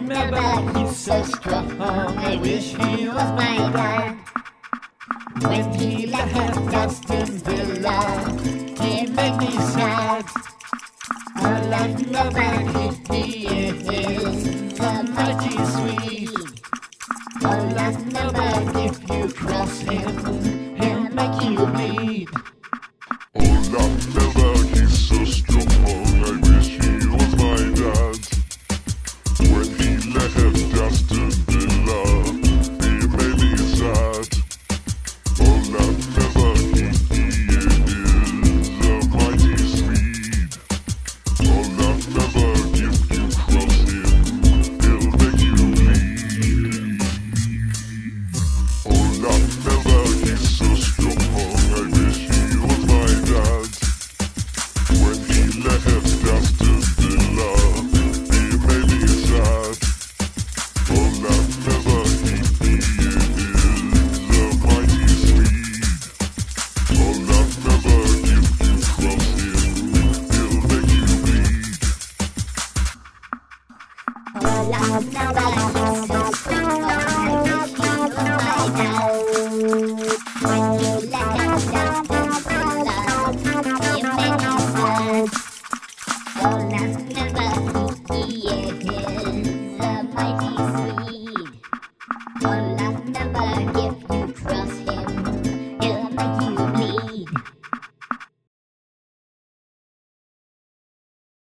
Mellberg, he's so strong, I wish he was my dad. When he left us in villa, he made me sad. Olof Mellberg, he is the mighty Swede. Olof Mellberg, if you cross him, he'll make you bleed. Olof Mellberg, he's so strong, I wish he was my dad. When he left us to villa, he made me sad. Olof Mellberg, he is a mighty Swede. Olof Mellberg, if you cross him, he'll make you bleed. Olof Mellberg, he's so strong, I wish he was my dad. When he left us to villa, he made me sad. Olof Mellberg, he is a mighty Swede. Olof Mellberg, if you cross him, he'll make you bleed. Olof Mellberg,